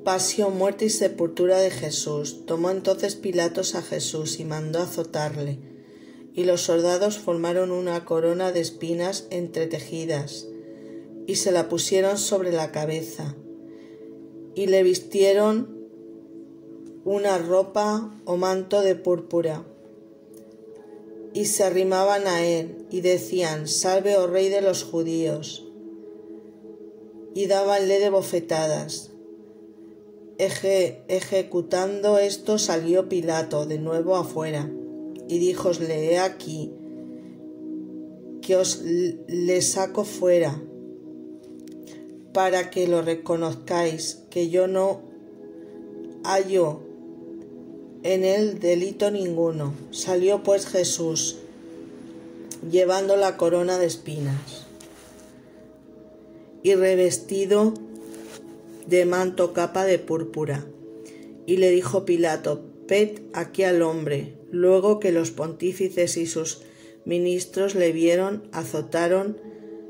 Pasión, muerte y sepultura de Jesús. Tomó entonces Pilatos a Jesús y mandó azotarle, y los soldados formaron una corona de espinas entretejidas, y se la pusieron sobre la cabeza, y le vistieron una ropa o manto de púrpura, y se arrimaban a él, y decían: Salve, oh Rey de los judíos, y dábanle de bofetadas. Ejecutando esto, salió Pilato de nuevo afuera, y díjosle: He aquí que os le saco fuera, para que lo reconozcáis, que yo no hallo en él delito ninguno. Salió pues Jesús, llevando la corona de espinas, y revestido de manto capa de púrpura. Y le dijo Pilato: Ved aquí al hombre. Luego que los pontífices y sus ministros le vieron, azotaron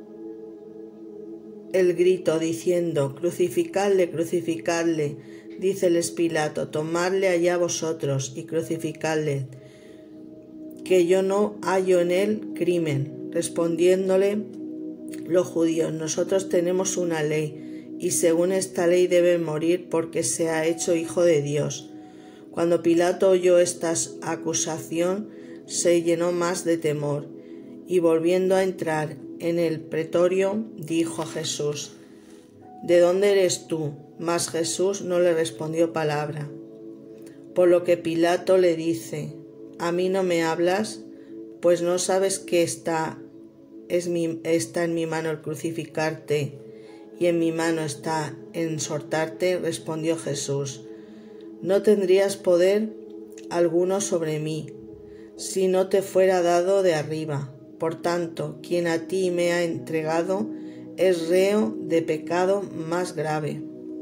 el grito, diciendo: Crucificadle, crucificadle. Díceles Pilato: Tomadle allá vosotros y crucificadle, que yo no hallo en él crimen. Respondiéndole los judíos: Nosotros tenemos una ley, y según esta ley debe morir porque se ha hecho hijo de Dios. Cuando Pilato oyó esta acusación, se llenó más de temor, y volviendo a entrar en el pretorio, dijo a Jesús: ¿De dónde eres tú? Mas Jesús no le respondió palabra. Por lo que Pilato le dice: ¿A mí no me hablas? Pues no sabes que está en mi mano el crucificarte, y en mi mano está en soltarte. Respondió Jesús: No tendrías poder alguno sobre mí, si no te fuera dado de arriba. Por tanto, quien a ti me ha entregado es reo de pecado más grave.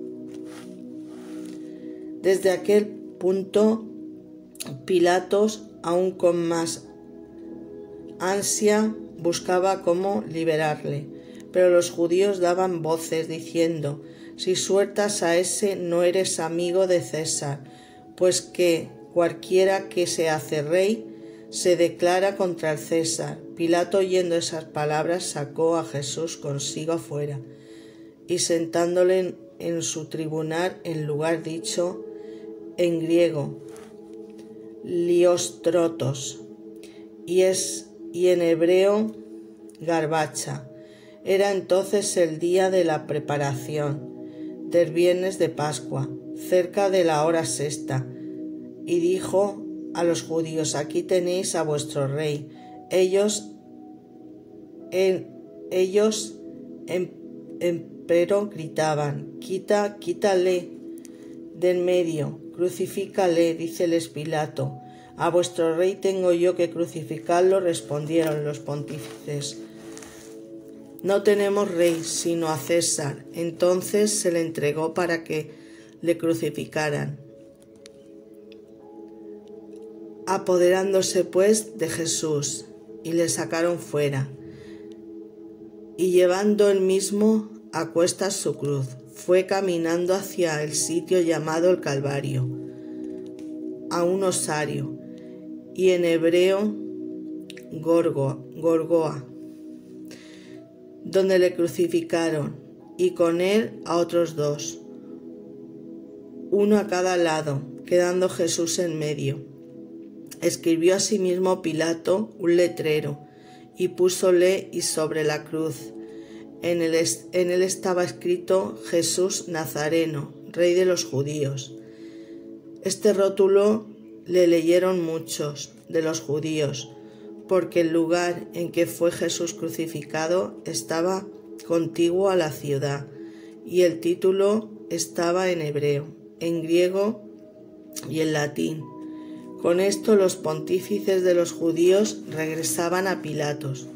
Desde aquel punto, Pilatos, aún con más ansia, buscaba cómo liberarle. Pero los judíos daban voces diciendo: Si sueltas a ese, no eres amigo de César, pues que cualquiera que se hace rey se declara contra el César. Pilato, oyendo esas palabras, sacó a Jesús consigo afuera, y sentándole en su tribunal, en lugar dicho en griego Liostrotos, y en hebreo Garbacha. Era entonces el día de la preparación del viernes de Pascua, cerca de la hora sexta, y dijo a los judíos: Aquí tenéis a vuestro rey. Ellos empero gritaban: Quítale del medio, crucifícale. Díceles Pilato: A vuestro rey tengo yo que crucificarlo. Respondieron los pontífices: No tenemos rey sino a César. Entonces se le entregó para que le crucificaran. Apoderándose pues de Jesús, y le sacaron fuera, y llevando él mismo a cuestas su cruz, fue caminando hacia el sitio llamado el Calvario, a un osario, y en hebreo Gorgoa, donde le crucificaron, y con él a otros dos, uno a cada lado, quedando Jesús en medio. Escribió asimismo Pilato un letrero, y púsole y sobre la cruz. En él estaba escrito: Jesús Nazareno, Rey de los judíos. Este rótulo le leyeron muchos de los judíos, porque el lugar en que fue Jesús crucificado estaba contiguo a la ciudad, y el título estaba en hebreo, en griego y en latín. Con esto los pontífices de los judíos regresaban a Pilatos: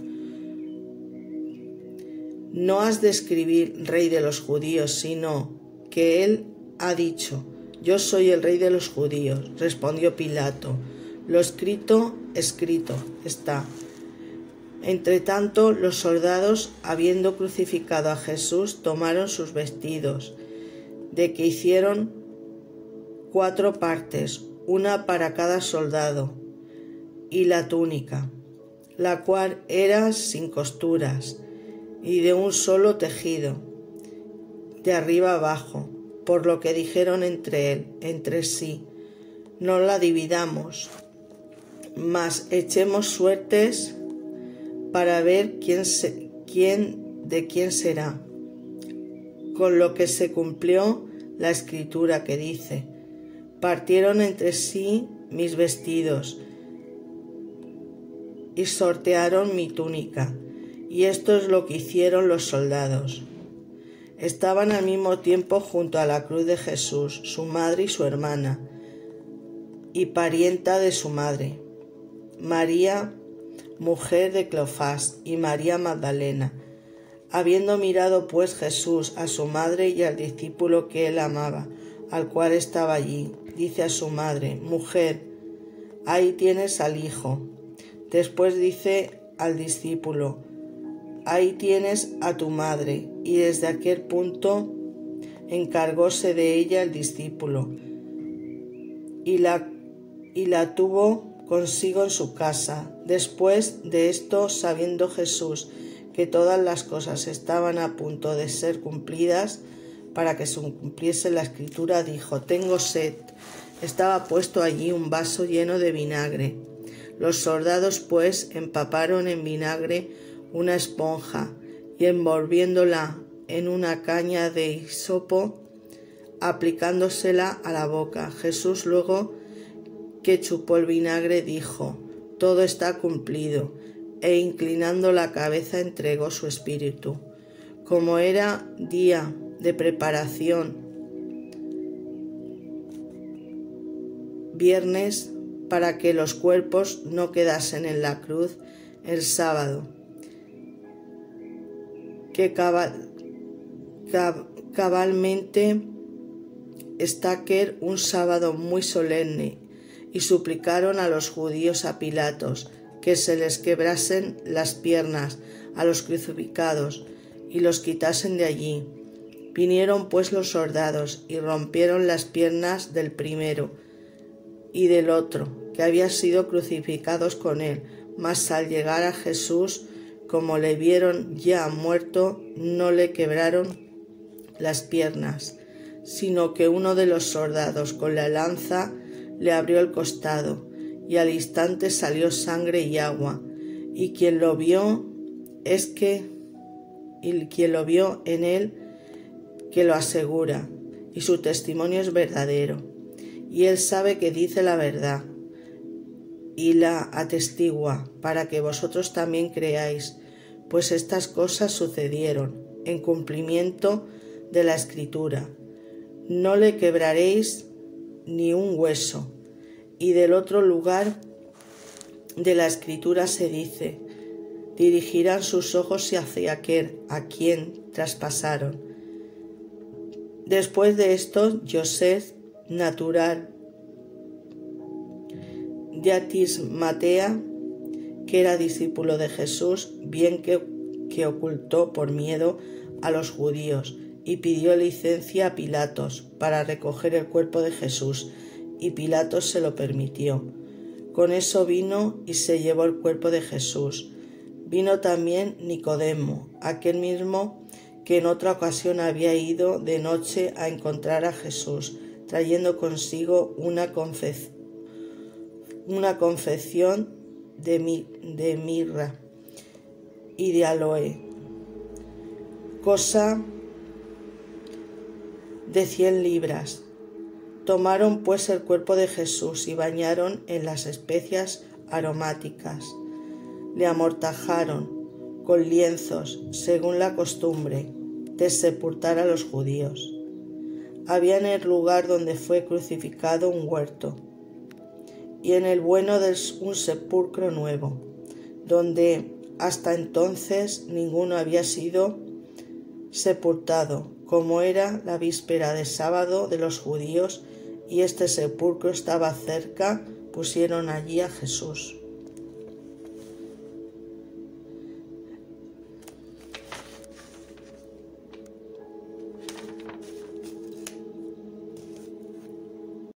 No has de escribir Rey de los judíos, sino que él ha dicho: Yo soy el Rey de los judíos. Respondió Pilato: Lo escrito, escrito está. Entretanto, los soldados, habiendo crucificado a Jesús, tomaron sus vestidos de que hicieron 4 partes, una para cada soldado, y la túnica, la cual era sin costuras, y de un solo tejido, de arriba abajo, por lo que dijeron entre sí, no la dividamos, mas echemos suertes para ver de quién será. Con lo que se cumplió la escritura que dice: partieron entre sí mis vestidos y sortearon mi túnica. Y esto es lo que hicieron los soldados. Estaban al mismo tiempo junto a la cruz de Jesús, su madre y su hermana, y parienta de su madre, María, mujer de Cleofás, y María Magdalena. Habiendo mirado pues Jesús a su madre y al discípulo que él amaba, al cual estaba allí, dice a su madre: mujer, ahí tienes al hijo. Después dice al discípulo: ahí tienes a tu madre. Y desde aquel punto encargóse de ella el discípulo y la tuvo consigo en su casa. Después de esto, sabiendo Jesús que todas las cosas estaban a punto de ser cumplidas para que se cumpliese la escritura, dijo: tengo sed. Estaba puesto allí un vaso lleno de vinagre. Los soldados pues empaparon en vinagre una esponja y envolviéndola en una caña de hisopo, aplicándosela a la boca. Jesús, luego que chupó el vinagre, dijo: todo está cumplido, e inclinando la cabeza entregó su espíritu. Como era día de preparación, viernes, para que los cuerpos no quedasen en la cruz el sábado, que cabalmente está aquel un sábado muy solemne, y suplicaron a los judíos a Pilatos que se les quebrasen las piernas a los crucificados y los quitasen de allí. Vinieron pues los soldados y rompieron las piernas del primero y del otro, que había sido crucificados con él, mas al llegar a Jesús, como le vieron ya muerto, no le quebraron las piernas, sino que uno de los soldados con la lanza le abrió el costado, y al instante salió sangre y agua, y quien lo vio en él, que lo asegura, y su testimonio es verdadero, y él sabe que dice la verdad, y la atestigua, para que vosotros también creáis, pues estas cosas sucedieron en cumplimiento de la Escritura. No le quebraréis ni un hueso. Y del otro lugar de la Escritura se dice: dirigirán sus ojos hacia aquel a quien traspasaron. Después de esto, José, natural de Arismatea, que era discípulo de Jesús, bien que ocultó por miedo a los judíos, y pidió licencia a Pilatos para recoger el cuerpo de Jesús, y Pilatos se lo permitió. Con eso vino y se llevó el cuerpo de Jesús. Vino también Nicodemo, aquel mismo que en otra ocasión había ido de noche a encontrar a Jesús, trayendo consigo una confección de mirra y de aloe, cosa de 100 libras. Tomaron pues el cuerpo de Jesús y bañaron en las especias aromáticas. Le amortajaron con lienzos, según la costumbre de sepultar a los judíos. Había en el lugar donde fue crucificado un huerto, y en el bueno un sepulcro nuevo, donde hasta entonces ninguno había sido sepultado, como era la víspera de sábado de los judíos, y este sepulcro estaba cerca, pusieron allí a Jesús.